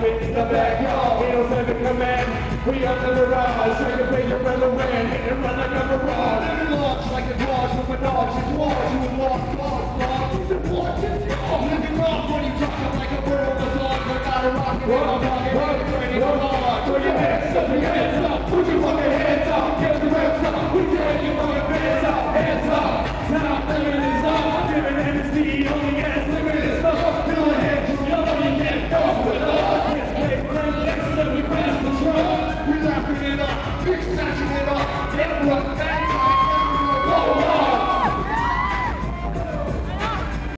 spit in the backyard. 807 command, we on the mirage. Trying to play your relevant, hit and run like a mirage.